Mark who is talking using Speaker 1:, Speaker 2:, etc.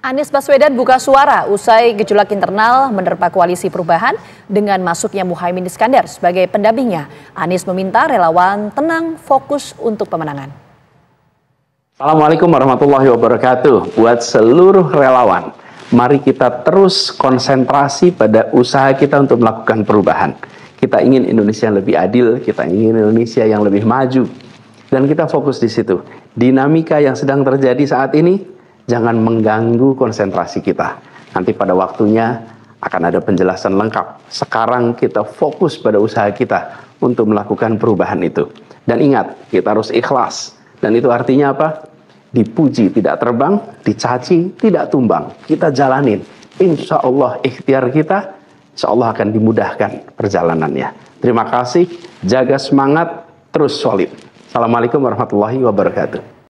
Speaker 1: Anies Baswedan buka suara usai gejolak internal menerpa koalisi perubahan dengan masuknya Muhaimin Iskandar sebagai pendampingnya. Anies meminta relawan tenang, fokus untuk pemenangan.
Speaker 2: Assalamualaikum warahmatullahi wabarakatuh. Buat seluruh relawan, mari kita terus konsentrasi pada usaha kita untuk melakukan perubahan. Kita ingin Indonesia yang lebih adil, kita ingin Indonesia yang lebih maju. Dan kita fokus di situ. Dinamika yang sedang terjadi saat ini jangan mengganggu konsentrasi kita. Nanti pada waktunya akan ada penjelasan lengkap. Sekarang kita fokus pada usaha kita untuk melakukan perubahan itu. Dan ingat, kita harus ikhlas. Dan itu artinya apa? Dipuji tidak terbang, dicaci tidak tumbang. Kita jalanin. Insya Allah ikhtiar kita, insya Allah akan dimudahkan perjalanannya. Terima kasih, jaga semangat, terus solid. Assalamualaikum warahmatullahi wabarakatuh.